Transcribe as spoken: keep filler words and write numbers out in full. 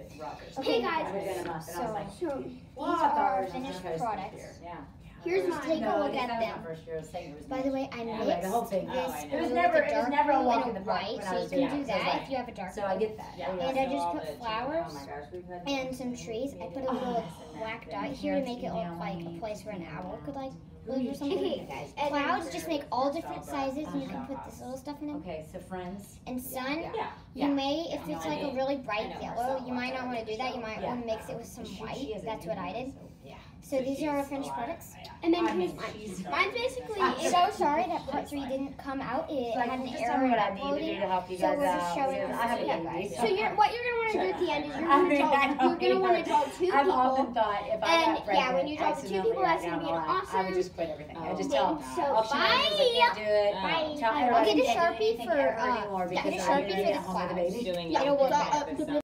rockers. Okay, guys. So, So, like, so well, these I are thought our ours was finished supposed to be products. here. Yeah. Here's Just take no, a look that at was them. my first year. I was saying it was By the way, I yeah, mixed the whole thing. this Oh, blue it was with never, the it dark was never a blue walk and in a the park white, when so I you was can doing do it. So, I was that like, if you have a dark so blue. I get that. Yeah. Yeah, And I so just all put the- flowers oh my gosh, we've had and some trees. I put a little black dot here to make it look like a place where an owl could like live or something. Okay, guys. Clouds just make all different sizes, and you can put this little stuff in them. Okay, so friends. And sun, Yeah. you Yeah. may, if Yeah. it's like a really bright yellow, you might not want to do that. You might Yeah. want to mix it with some She- she white. is a That's what I unicorn, did. so, yeah. So these are our finished products. And then I here's mean, mine. she's- Mine's basically. I'm it's- so sorry that part three didn't come out. It Like, had an just tell error me in what I need to do uploading. to help you So guys we're just out. showing because this I have to a you baby. guys. So you're what you're gonna want to do at the end is you're I gonna mean, draw. I know You're gonna want to either. draw two I've people. often thought if I And, got yeah, pregnant when you draw the two accidentally people, right that's gonna now be in an my life, I would awesome just quit everything. I would just thing. tell So, I'll try because I can't do it. Bye. Tell I'll everybody get a I can't do Sharpie anything for, ever uh, anymore get a because I Sharpie need to for get the home with the clouds. baby. Doing Yeah, it. it'll work Yeah. out.